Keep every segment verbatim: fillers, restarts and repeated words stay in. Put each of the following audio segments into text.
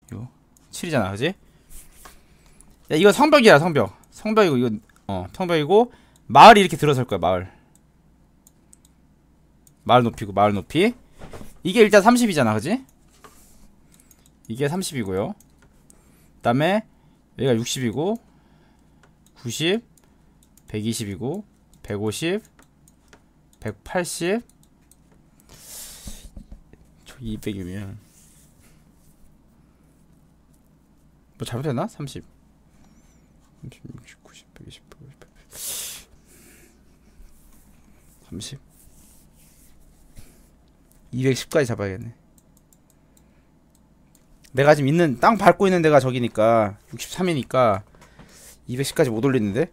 이거 칠이잖아 그지? 야 이거 성벽이야 성벽. 성벽이고 이거 어 성벽이고 마을이 이렇게 들어설 거야 마을. 마을 높이고 마을 높이. 이게 일단 삼십이잖아 그지? 이게 삼십이고요. 그 다음에 여기가 육십이고 구십 백이십이고 백오십 백팔십 저 이백이면 뭐 잘못했나? 삼십 삼십 육십 구십 백이십 백오십 백팔십 삼십 이백십까지 잡아야겠네. 내가 지금 있는 땅 밟고 있는 데가 저기니까 육십삼이니까 이백십까지 못 올리는데.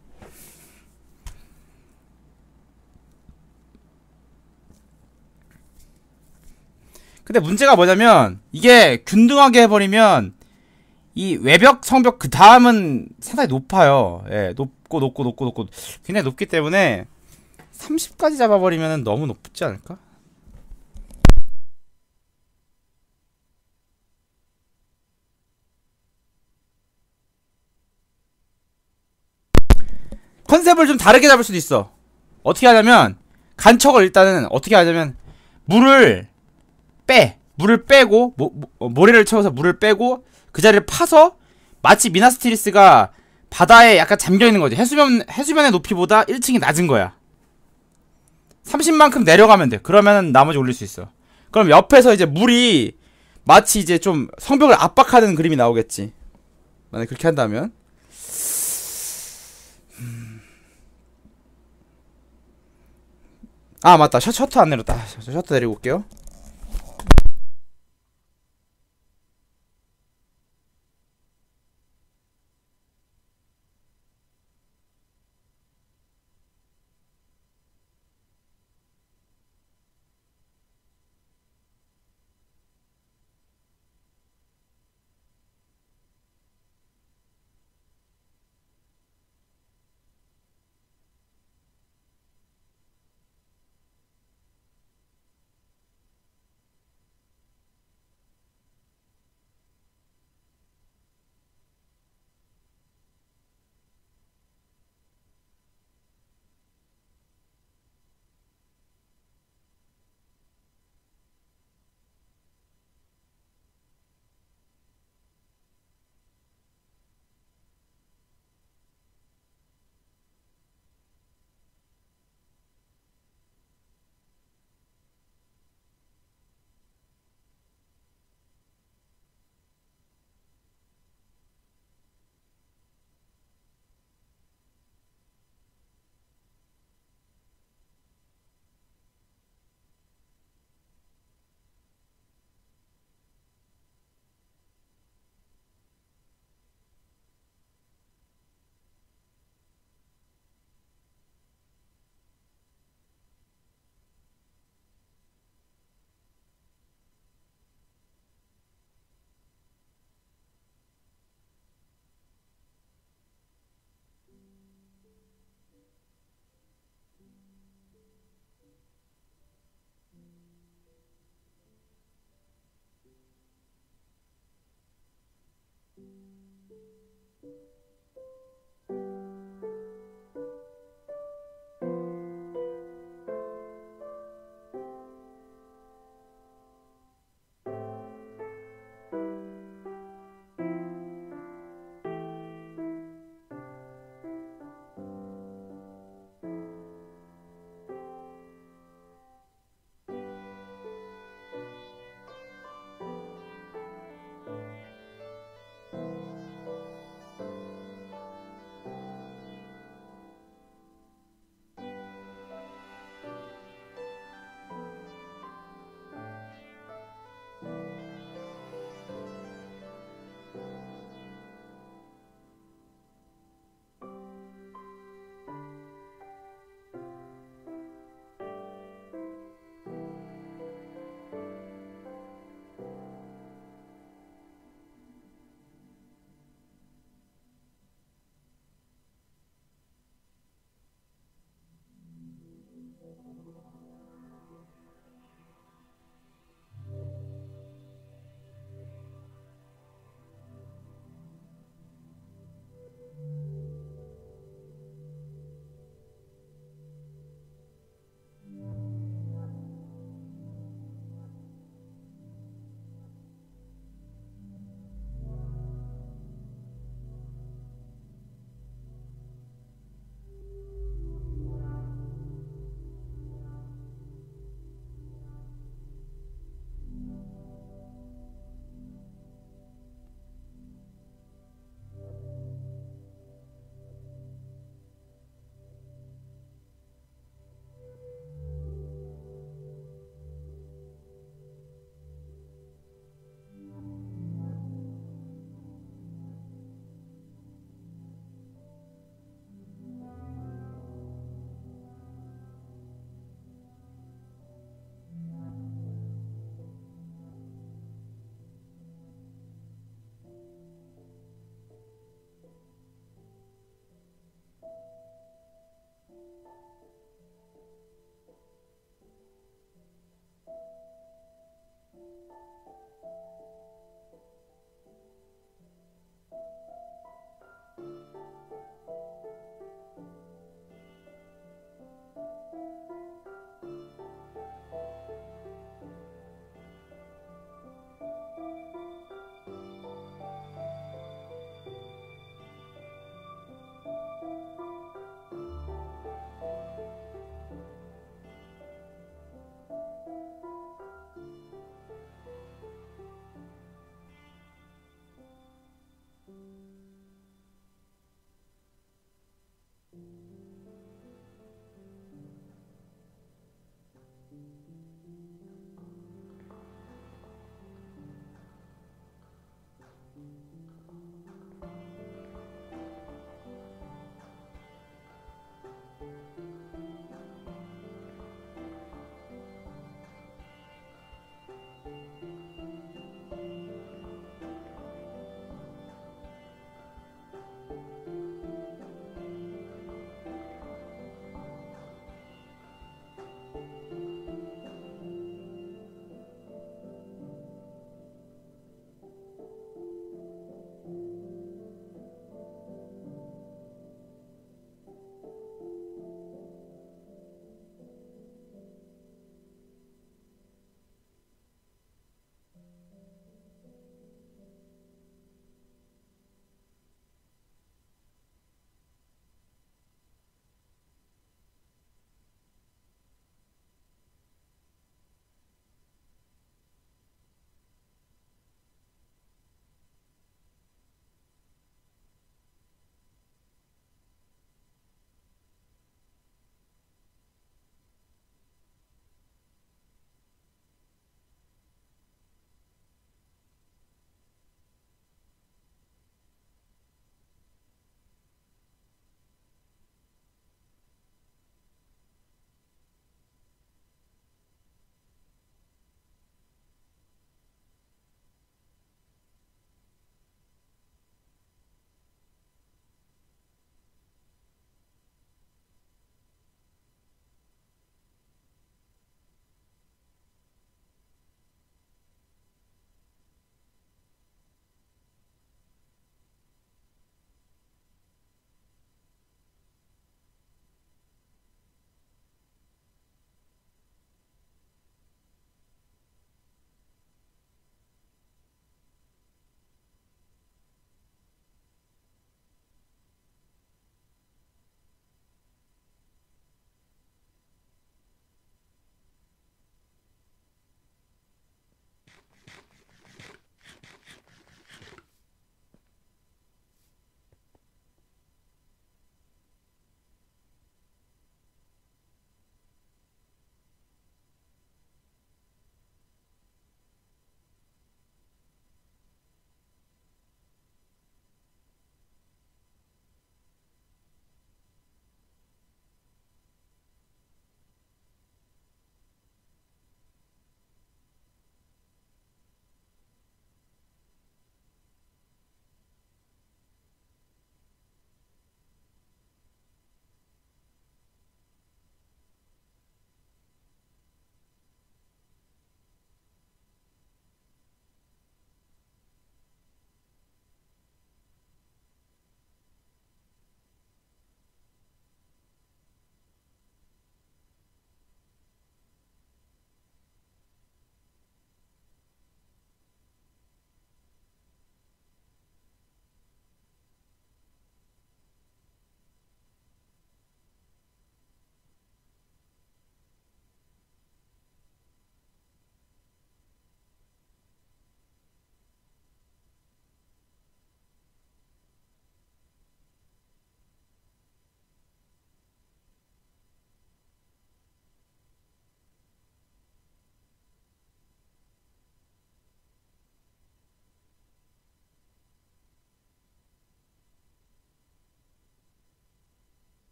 근데 문제가 뭐냐면 이게 균등하게 해버리면 이 외벽 성벽 그 다음은 상당히 높아요. 예, 높고 높고 높고 높고 굉장히 높기 때문에 삼십까지 잡아버리면 너무 높지 않을까? 컨셉을 좀 다르게 잡을 수도 있어. 어떻게 하냐면 간척을 일단은 어떻게 하냐면 물을 빼 물을 빼고 모, 모, 모래를 채워서 물을 빼고 그 자리를 파서 마치 미나스티리스가 바다에 약간 잠겨있는 거지. 해수면, 해수면의 높이보다 일 층이 낮은 거야. 삼십만큼 내려가면 돼. 그러면 나머지 올릴 수 있어. 그럼 옆에서 이제 물이 마치 이제 좀 성벽을 압박하는 그림이 나오겠지. 만약에 그렇게 한다면. 아 맞다 셔, 셔터 안 내렸다. 셔터 내리고 올게요.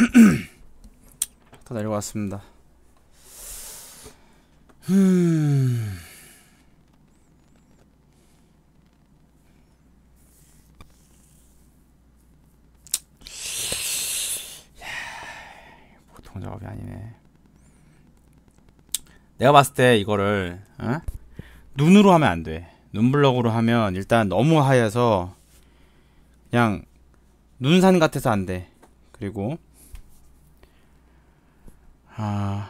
더 내려왔습니다. 음. 보통 작업이 아니네. 내가 봤을 때 이거를 어? 눈으로 하면 안 돼. 눈블럭으로 하면 일단 너무 하얘서 그냥 눈산 같아서 안 돼. 그리고 아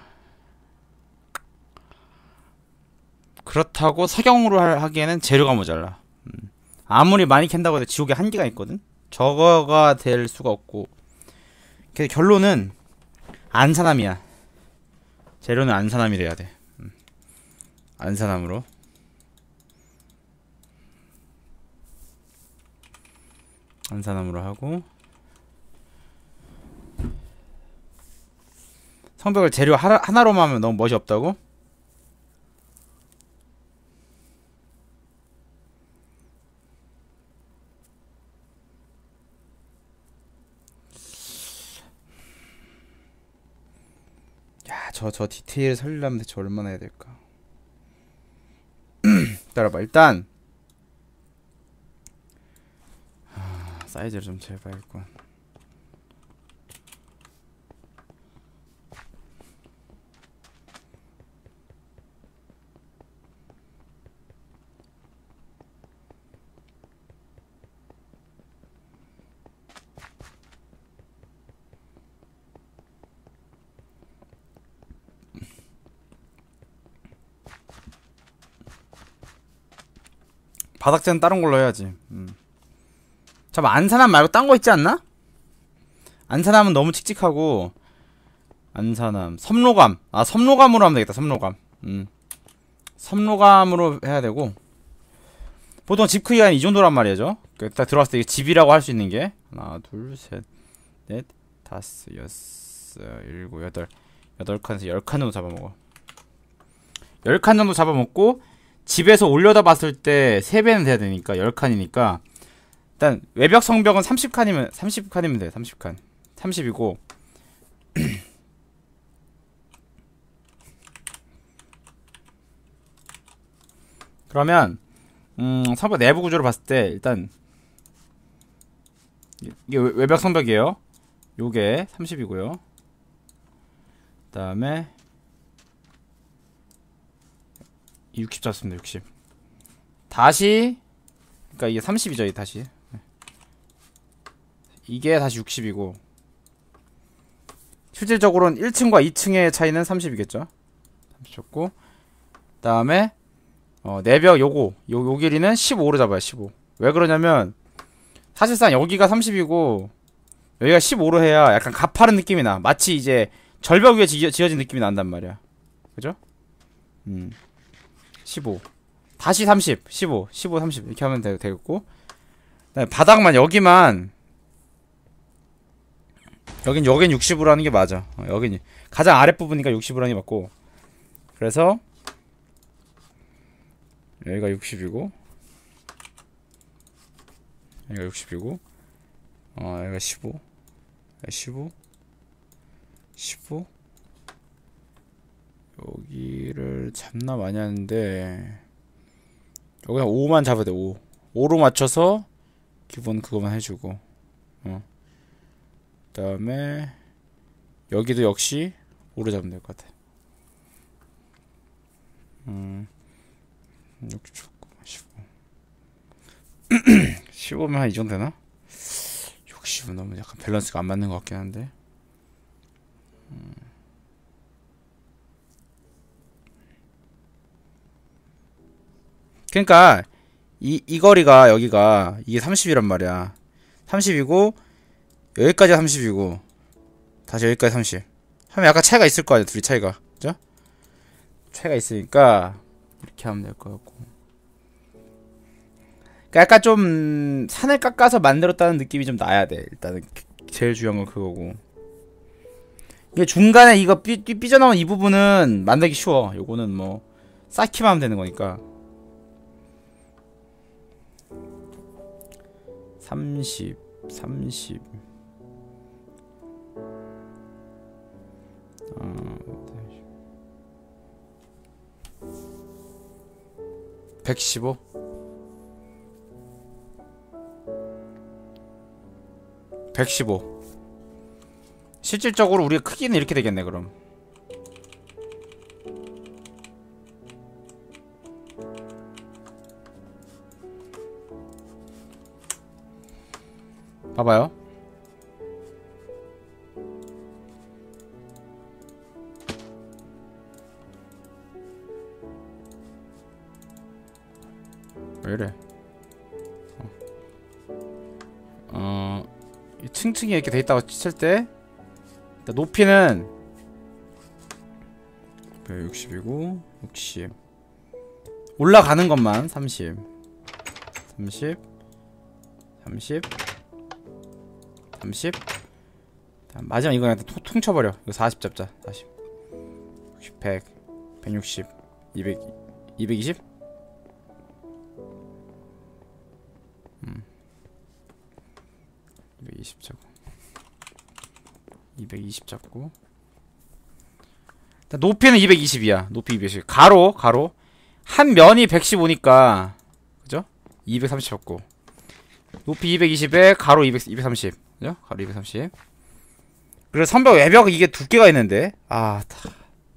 그렇다고 석영으로 하기에는 재료가 모자라. 음. 아무리 많이 캔다고 해도 지옥에 한계가 있거든. 저거가 될 수가 없고. 그래서 결론은 안산함이야. 재료는 안산함이 돼야 돼. 음. 안산함으로. 안산함으로 하고. 성벽을 재료 하나, 하나로만 하면 너무 멋이 없다고? 야, 저, 저 디테일 살리려면 대체 얼마나 해야 될까? 기다려봐. 일단 아, 사이즈를 좀 재봐야겠군. 바닥재는 다른 걸로 해야지. 음. 잠깐 안산함 말고 딴 거 있지 않나? 안산함은 너무 칙칙하고. 안산함 섬로감. 아 섬로감으로 하면 되겠다. 섬로감. 음. 섬로감으로 해야 되고. 보통 집 크기가 이 정도란 말이죠. 딱 들어왔을 때 이게 집이라고 할 수 있는 게 하나 둘셋넷 다섯 여섯 일곱 여덟 여덟 칸에서 열 칸 정도 잡아먹어. 열 칸 정도 잡아먹고 집에서 올려다 봤을 때 세 배는 돼야 되니까 열 칸이니까 일단 외벽 성벽은 삼십 칸이면 삼십 칸이면 돼. 삼십 칸 삼십이고 그러면 음 성벽 내부 구조를 봤을 때 일단 이게 외벽 성벽이에요. 요게 삼십이고요 그 다음에 육십 잡습니다. 육십 다시 그니까 이게 삼십이죠. 이 다시 이게 다시 육십이고 실질적으로는 일 층과 이 층의 차이는 삼십이겠죠. 삼십이었고 그 다음에 어, 내벽 요거 요, 요 길이는 십오로 잡아요. 십오. 왜 그러냐면 사실상 여기가 삼십이고 여기가 십오로 해야 약간 가파른 느낌이 나. 마치 이제 절벽 위에 지어, 지어진 느낌이 난단 말이야. 그죠? 음. 십오 다시 삼십 십오 십오 삼십 이렇게 하면 되, 되겠고 바닥만 여기만 여긴 여긴 육십으로 하는 게 맞아. 어, 여긴 가장 아랫부분이니까 육십으로 하는 게 맞고 그래서 여기가 육십이고 여기가 육십이고 어 여기가 십오 십오 십오 여기를 잡나 많이 하는데 여기 오만 잡아야 돼. 오 오로 맞춰서 기본 그거만 해주고 어. 그 다음에 여기도 역시 오로 잡으면 될 것 같아. 음 여기 좋고 십오 십오면 한 이 정도 되나? 육십은 너무 약간 밸런스가 안 맞는 것 같긴 한데 음. 그러니까 이, 이 거리가 여기가 이게 삼십이란 말이야. 삼십이고 여기까지 삼십이고 다시 여기까지 삼십 하면 약간 차이가 있을 거 아니야. 둘이 차이가 그죠? 차이가 있으니까 이렇게 하면 될 것 같고 그러니까 약간 좀 산을 깎아서 만들었다는 느낌이 좀 나야 돼. 일단은 제일 중요한 건 그거고 이게 중간에 이거 삐, 삐, 삐져나온 이 부분은 만들기 쉬워. 요거는 뭐 쌓기만 하면 되는 거니까 삼십 삼십 백십오. 백십오. 실질적으로 우리가 크기는 이렇게 되겠네 그럼. 봐봐요. 왜 이래? 어, 어 층층이 이렇게 돼 있다고 칠 때 높이는 육십이고 육십 올라가는 것만 삼십 삼십 삼십 삼십 마지막 이거 그냥 통, 통쳐버려. 이거 사십 잡자. 사십 육십 백 백육십 이백 이백이십 음 이백이십 잡고 이백이십 잡고 높이는 이백이십이야. 높이 이백이십 가로 가로 한 면이 백십오니까 그죠? 이백삼십 잡고 높이 이백이십에 가로 이백, 이백삼십 그죠? 가로 이백삼십. 그래서 선벽 외벽 이게 두께가 있는데 아 다.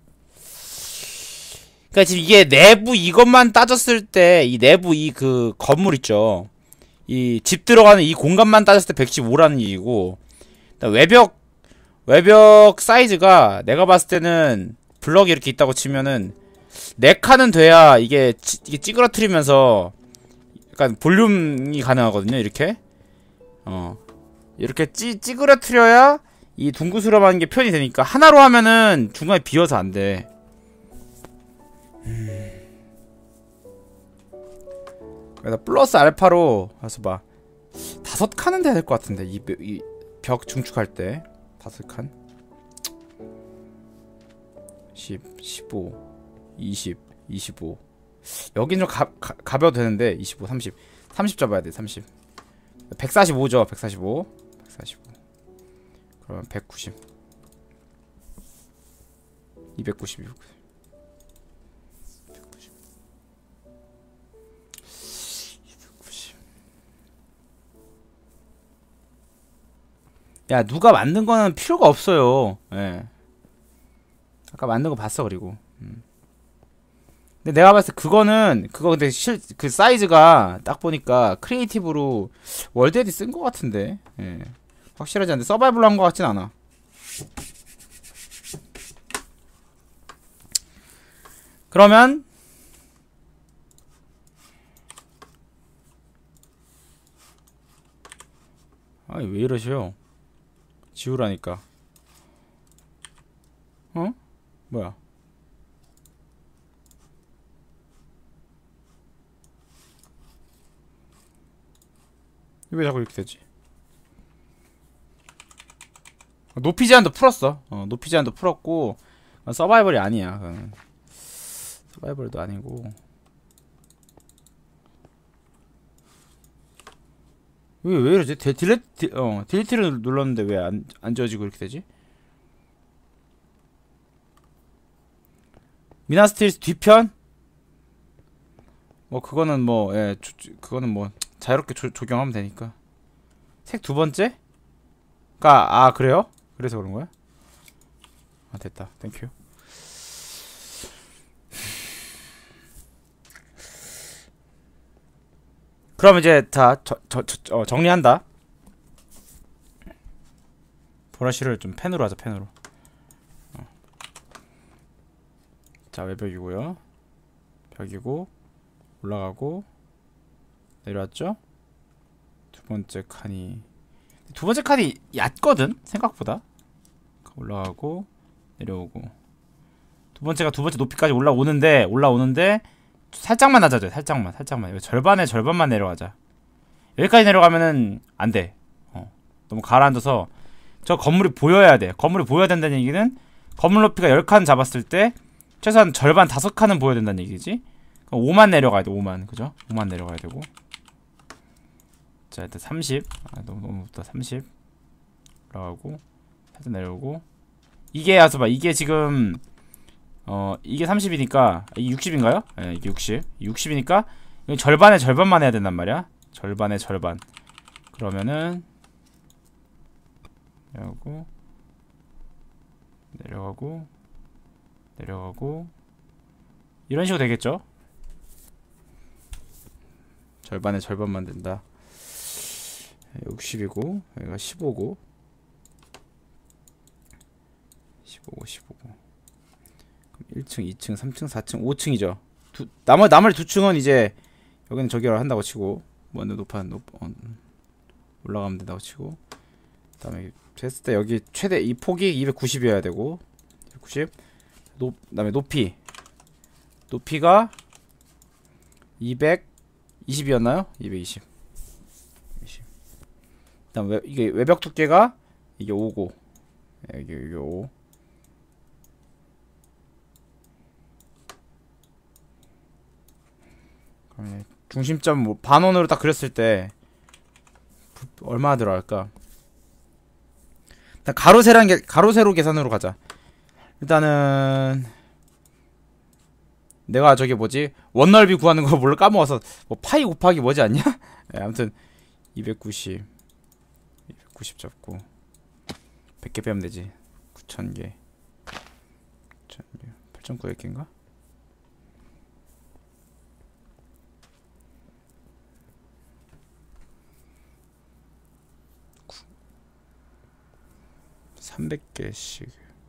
그니까 지금 이게 내부 이것만 따졌을 때 이 내부 이 그 건물 있죠. 이 집 들어가는 이 공간만 따졌을 때 백십오라는 얘기고 외벽 외벽 사이즈가 내가 봤을 때는 블럭이 이렇게 있다고 치면은 네 칸은 돼야 이게 찌, 이게 찌그러뜨리면서 약간 볼륨이 가능하거든요. 이렇게 어 이렇게 찌, 찌그러뜨려야 이 둥그스름한 게 표현이 되니까 하나로 하면은 중간에 비어서 안 돼. 음. 그래서 플러스 알파로 가서 봐 다섯 칸은 돼야 될 것 같은데 이 벽 중축할 때 다섯 칸 십, 십오, 이십, 이십오 여긴 좀 가, 가, 가벼워도 되는데 이십오, 삼십 삼십 잡아야 돼. 삼십 백사십오죠. 백사십오 백사십오 그러면 백구십 이백구십 백구십 이백구십 야 누가 만든 거는 필요가 없어요. 예. 아까 만든 거 봤어. 그리고 음. 근데 내가 봤을 때 그거는 그거 근데 실 그 사이즈가 딱 보니까 크리에이티브로 월드에디 쓴 거 같은데 예. 확실하지 않은데 서바이벌로 한 거 같진 않아. 그러면 아니 왜 이러셔? 지우라니까. 어? 뭐야? 왜 자꾸 이렇게 되지? 높이 제한도 풀었어. 어, 높이 제한도 풀었고 서바이벌이 아니야. 그건. 서바이벌도 아니고. 왜, 왜 이러지? 딜, 딜레, 딜, 어, 딜리트를 눌렀는데 왜 안, 안 지워지고 이렇게 되지? 미나스틸스 뒤편? 뭐, 그거는 뭐, 예, 조, 그거는 뭐, 자유롭게 조, 조경하면 되니까. 색 두 번째? 까, 아, 그래요? 그래서 그런 거야? 아, 됐다. 땡큐. 그럼 이제 다 저, 저, 저, 어, 정리한다. 브러쉬를 좀 펜으로 하자. 펜으로. 어. 자 외벽이고요. 벽이고 올라가고 내려왔죠. 두 번째 칸이 두 번째 칸이 얕거든 생각보다. 올라가고 내려오고 두 번째가 두 번째 높이까지 올라오는데 올라오는데 살짝만 낮아져. 살짝만 살짝만 절반에 절반만 내려가자. 여기까지 내려가면은 안돼. 어. 너무 가라앉아서 저 건물이 보여야 돼. 건물이 보여야 된다는 얘기는 건물 높이가 열 칸 잡았을 때 최소한 절반 다섯 칸은 보여야 된다는 얘기지. 오만 내려가야 돼. 오만 그죠? 오만 내려가야 되고. 자 일단 삼십. 아 너무 너무 높다. 삼십 올라가고 살짝 내려오고. 이게 와서 봐. 이게 지금 어 이게 삼십이니까 이게 육십인가요? 네, 이게 육십. 육십이니까 이거 절반의 절반만 해야 된단 말이야. 절반의 절반. 그러면은 내려가고 내려가고 내려가고 이런 식으로 되겠죠? 절반의 절반만 된다. 육십이고 여기가 십오고 십오고 십오고 그럼 일 층, 이 층, 삼 층, 사 층, 오 층이죠. 두, 나머지 나머지 두 층은 이제 여기는 저기를 한다고 치고 뭐 높아 높 어, 올라가면 된다고 치고 그다음에 했을 때 여기 최대 이 폭이 이백구십이어야 되고 이백구십 높 그다음에 높이 높이가 이백이십이었나요? 이백이십. 이십. 그다음 외, 이게 외벽 두께가 이게 오고 이게 이게 오. 그러면 중심점 뭐 반원으로 딱 그렸을 때 얼마나 들어갈까? 일단 가로 세란 게 가로 세로 계산으로 가자. 일단은 내가 저기 뭐지 원넓이 구하는 거 몰라 까먹어서 뭐 파이 곱하기 뭐지 않냐? 네, 아무튼 이백구십 이백구십 잡고 백 개 빼면 되지. 구천 개 구천 개 팔천구백 개인가? 삼백 개씩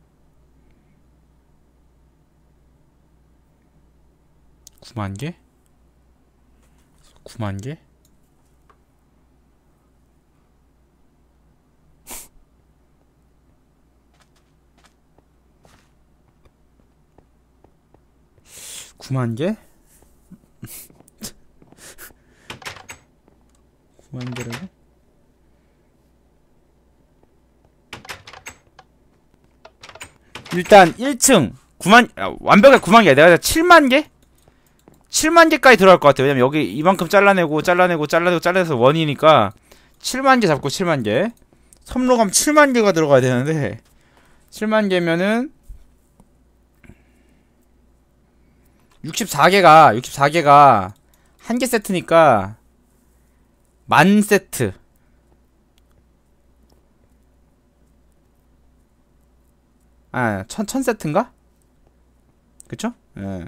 구만 개? 구만 개? 구만 개? 구만 개라고? 일단 일 층 구만 아, 완벽하게 구만 개 내가 칠만 개? 칠만 개까지 들어갈 것 같아. 왜냐면 여기 이만큼 잘라내고 잘라내고 잘라내고 잘라내서 원이니까 칠만 개 잡고 칠만 개. 섬로감 칠만 개가 들어가야 되는데 칠만 개면은 육십사 개가 육십사 개가 한 개 세트니까 만 세트. 아, 천, 천 세트인가? 그쵸? 예.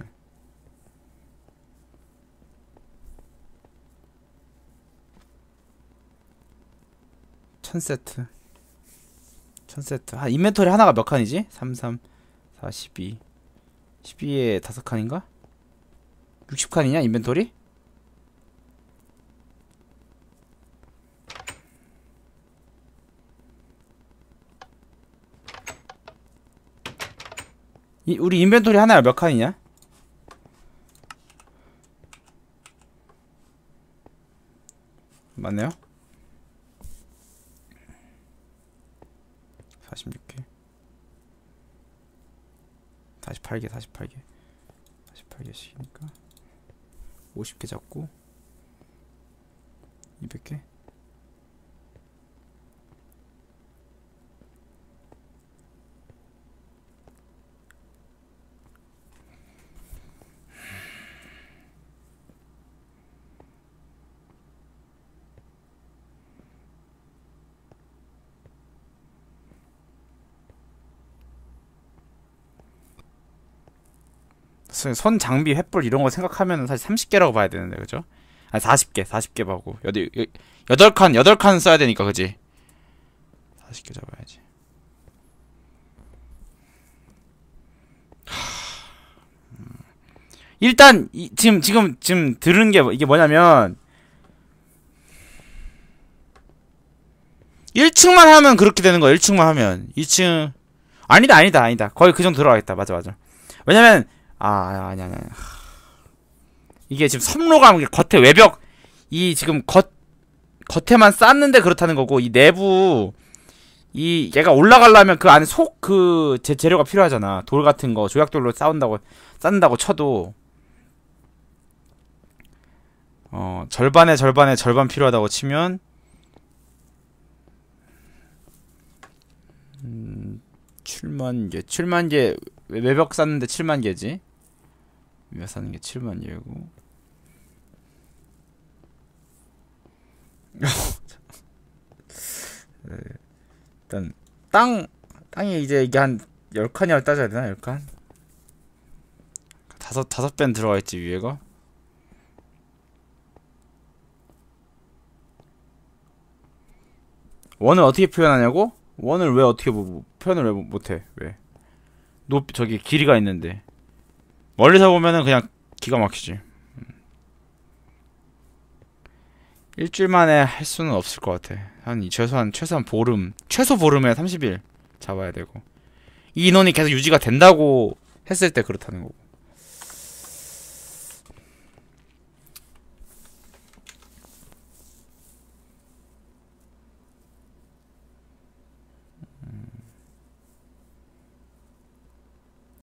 천 세트. 천 세트. 아, 인벤토리 하나가 몇 칸이지? 삼, 삼, 사, 십이. 십이에 다섯 칸인가? 육십 칸이냐, 인벤토리? 이, 우리 인벤토리 하나가 몇 칸이냐? 맞네요? 사십육 개 사십팔 개 사십팔 개 사십팔 개씩이니까 오십 개 잡고 이백 개 선 장비 횃불 이런 거 생각하면 사실 삼십 개라고 봐야 되는데 그죠? 아니 사십 개 사십 개 봐고 여덟 여덟 칸 여덟 칸 써야 되니까 그지? 사십 개 잡아야지. 일단 이, 지금 지금 지금 들은 게 이게 뭐냐면 일 층만 하면 그렇게 되는 거야. 일 층만 하면 이 층 아니다 아니다 아니다 거의 그 정도 들어가겠다. 맞아 맞아. 왜냐면 아, 아니, 아니, 아니. 이게 지금 섬로감, 겉에 외벽, 이 지금 겉, 겉에만 쌓는데 그렇다는 거고, 이 내부, 이, 얘가 올라가려면 그 안에 속, 그, 재, 재료가 필요하잖아. 돌 같은 거, 조약돌로 쌓은다고, 쌓는다고 쳐도, 어, 절반에 절반에 절반 필요하다고 치면, 음, 칠만 개, 칠만 개, 외벽 쌓는데 칠만 개지. 외벽 쌓는 게 칠만 개고. 일단 땅 땅이 이제 이게 한 열 칸이라고 따져야 되나? 열 칸? 다섯 다섯 배는 들어가 있지 위에가. 원을 어떻게 표현하냐고? 원을 왜 어떻게 뭐, 표현을 왜 못해? 왜? 높 저기 길이가 있는데 멀리서 보면은 그냥 기가 막히지. 일주일 만에 할 수는 없을 것 같아. 한 최소한 최소한 보름, 최소 보름에 삼십 일 잡아야 되고 이 인원이 계속 유지가 된다고 했을 때 그렇다는 거고.